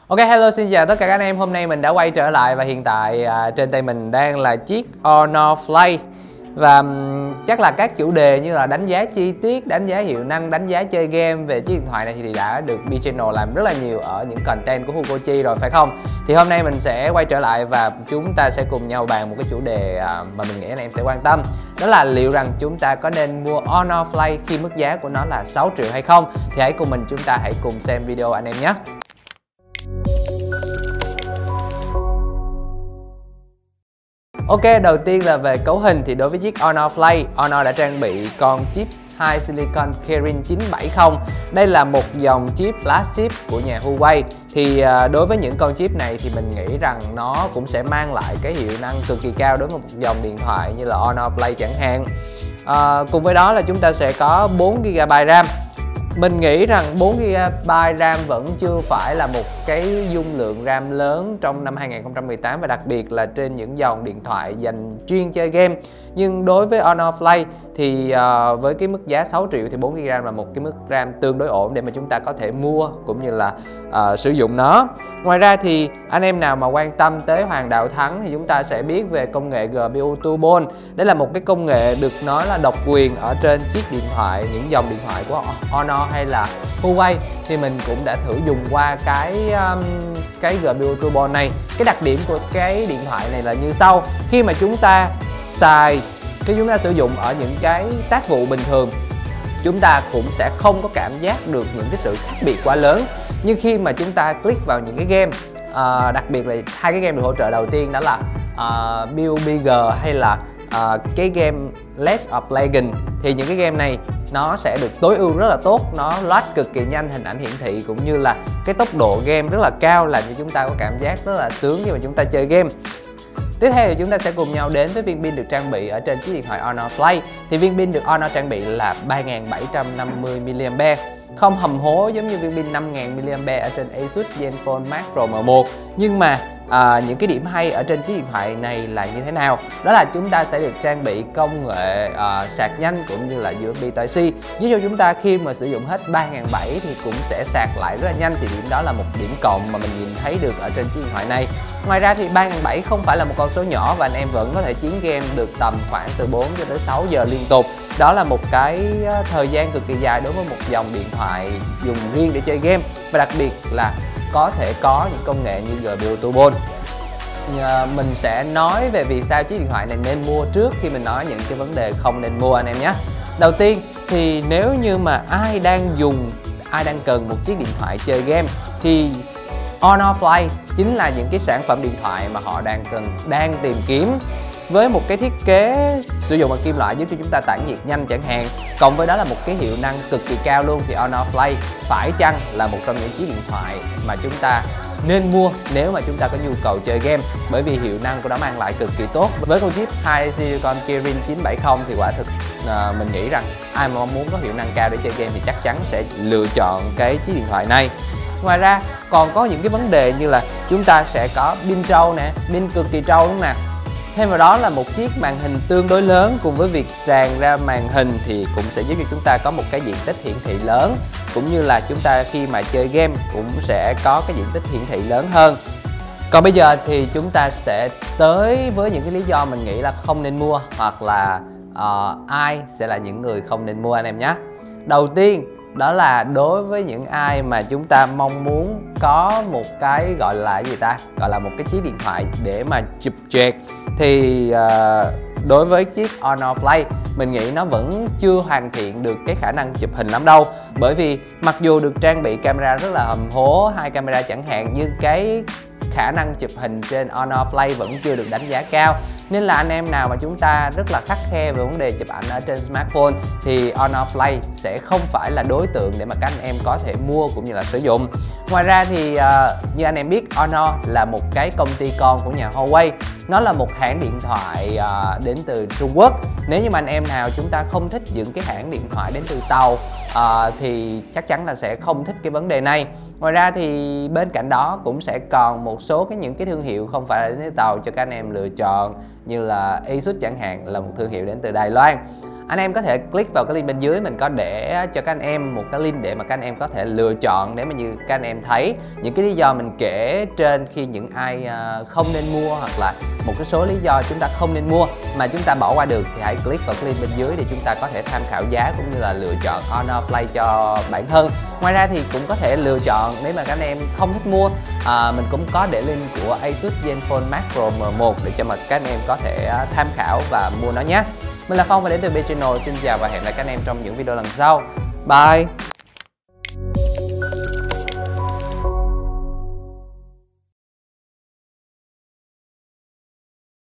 Ok, hello, xin chào tất cả các anh em. Hôm nay mình đã quay trở lại và hiện tại trên tay mình đang là chiếc Honor Flame. Và chắc là các chủ đề như là đánh giá chi tiết, đánh giá hiệu năng, đánh giá chơi game về chiếc điện thoại này thì đã được B-Channel làm rất là nhiều ở những content của Hugochi rồi phải không? Thì hôm nay mình sẽ quay trở lại và chúng ta sẽ cùng nhau bàn một cái chủ đề mà mình nghĩ anh em sẽ quan tâm. Đó là liệu rằng chúng ta có nên mua Honor Flame khi mức giá của nó là 6 triệu hay không? Thì hãy cùng mình, chúng ta hãy cùng xem video anh em nhé. Ok, đầu tiên là về cấu hình thì đối với chiếc Honor Flame, Honor đã trang bị con chip High Silicon Kirin 970. Đây là một dòng chip flagship của nhà Huawei. Thì đối với những con chip này thì mình nghĩ rằng nó cũng sẽ mang lại cái hiệu năng cực kỳ cao đối với một dòng điện thoại như là Honor Play chẳng hạn. Cùng với đó là chúng ta sẽ có 4GB RAM. Mình nghĩ rằng 4GB RAM vẫn chưa phải là một cái dung lượng RAM lớn trong năm 2018 và đặc biệt là trên những dòng điện thoại dành chuyên chơi game. Nhưng đối với Honor Flame thì với cái mức giá 6 triệu thì 4GB RAM là một cái mức RAM tương đối ổn để mà chúng ta có thể mua cũng như là sử dụng nó. Ngoài ra thì anh em nào mà quan tâm tới Hoàng Đạo Thắng thì chúng ta sẽ biết về công nghệ GPU Turbo. Đây là một cái công nghệ được nói là độc quyền ở trên chiếc điện thoại, những dòng điện thoại của Honor hay là Huawei. Thì mình cũng đã thử dùng qua cái GPU Turbo này. Cái đặc điểm của cái điện thoại này là như sau: khi mà chúng ta sử dụng ở những cái tác vụ bình thường, chúng ta cũng sẽ không có cảm giác được những cái sự khác biệt quá lớn. Nhưng khi mà chúng ta click vào những cái game, đặc biệt là hai cái game được hỗ trợ đầu tiên đó là PUBG hay là cái game League of Legends, thì những cái game này nó sẽ được tối ưu rất là tốt, nó load cực kỳ nhanh, hình ảnh hiển thị cũng như là cái tốc độ game rất là cao, làm cho chúng ta có cảm giác rất là sướng khi mà chúng ta chơi game. Tiếp theo thì chúng ta sẽ cùng nhau đến với viên pin được trang bị ở trên chiếc điện thoại Honor Flame. Thì viên pin được Honor trang bị là 3750 mAh, không hầm hố giống như viên pin 5000 mAh ở trên Asus Zenfone Max Pro M1. Nhưng mà những cái điểm hay ở trên chiếc điện thoại này là như thế nào? Đó là chúng ta sẽ được trang bị công nghệ sạc nhanh cũng như là USB Type-C, giúp cho chúng ta khi mà sử dụng hết 3700 thì cũng sẽ sạc lại rất là nhanh. Thì điểm đó là một điểm cộng mà mình nhìn thấy được ở trên chiếc điện thoại này. Ngoài ra thì 3700 không phải là một con số nhỏ và anh em vẫn có thể chiến game được tầm khoảng từ 4 cho tới 6 giờ liên tục. Đó là một cái thời gian cực kỳ dài đối với một dòng điện thoại dùng riêng để chơi game, và đặc biệt là có thể có những công nghệ như GPU Turbo. Mình sẽ nói về vì sao chiếc điện thoại này nên mua trước khi mình nói những cái vấn đề không nên mua anh em nhé. Đầu tiên thì nếu như mà ai đang cần một chiếc điện thoại chơi game thì Honor Flame chính là những cái sản phẩm điện thoại mà họ đang tìm kiếm, với một cái thiết kế sử dụng bằng kim loại giúp cho chúng ta tản nhiệt nhanh chẳng hạn, cộng với đó là một cái hiệu năng cực kỳ cao luôn, thì Honor Flame phải chăng là một trong những chiếc điện thoại mà chúng ta nên mua nếu mà chúng ta có nhu cầu chơi game, bởi vì hiệu năng của nó mang lại cực kỳ tốt. Với con chip High Silicon Kirin 970 thì quả thực mình nghĩ rằng ai mà muốn có hiệu năng cao để chơi game thì chắc chắn sẽ lựa chọn cái chiếc điện thoại này. Ngoài ra còn có những cái vấn đề như là chúng ta sẽ có pin trâu nè, pin cực kỳ trâu đúng không nè. Thêm vào đó là một chiếc màn hình tương đối lớn, cùng với việc tràn ra màn hình thì cũng sẽ giúp cho chúng ta có một cái diện tích hiển thị lớn, cũng như là chúng ta khi mà chơi game cũng sẽ có cái diện tích hiển thị lớn hơn. Còn bây giờ thì chúng ta sẽ tới với những cái lý do mình nghĩ là không nên mua, hoặc là ai sẽ là những người không nên mua anh em nhé. Đầu tiên đó là đối với những ai mà chúng ta mong muốn có một cái gọi là một cái chiếc điện thoại để mà chụp choẹt, thì đối với chiếc Honor Flame mình nghĩ nó vẫn chưa hoàn thiện được cái khả năng chụp hình lắm đâu. Bởi vì mặc dù được trang bị camera rất là hầm hố, 2 camera chẳng hạn, nhưng cái khả năng chụp hình trên Honor Flame vẫn chưa được đánh giá cao. Nên là anh em nào mà chúng ta rất là khắt khe về vấn đề chụp ảnh ở trên smartphone thì Honor Flame sẽ không phải là đối tượng để mà các anh em có thể mua cũng như là sử dụng. Ngoài ra thì như anh em biết, Honor là một cái công ty con của nhà Huawei. Nó là một hãng điện thoại đến từ Trung Quốc. Nếu như mà anh em nào chúng ta không thích những cái hãng điện thoại đến từ Tàu thì chắc chắn là sẽ không thích cái vấn đề này. Ngoài ra thì bên cạnh đó cũng sẽ còn một số những cái thương hiệu không phải là đến từ Tàu cho các anh em lựa chọn, như là Asus chẳng hạn, là một thương hiệu đến từ Đài Loan. Anh em có thể click vào cái link bên dưới, mình có để cho các anh em một cái link để mà các anh em có thể lựa chọn, để mà như các anh em thấy những cái lý do mình kể trên khi những ai không nên mua, hoặc là một cái số lý do chúng ta không nên mua mà chúng ta bỏ qua được, thì hãy click vào cái link bên dưới để chúng ta có thể tham khảo giá cũng như là lựa chọn Honor Play cho bản thân. Ngoài ra thì cũng có thể lựa chọn nếu mà các anh em không thích mua, mình cũng có để link của Asus Zenfone Max Pro M1 để cho mà các anh em có thể tham khảo và mua nó nhé. Mình là Phong và đến từ B Channel. Xin chào và hẹn gặp lại các anh em trong những video lần sau. Bye.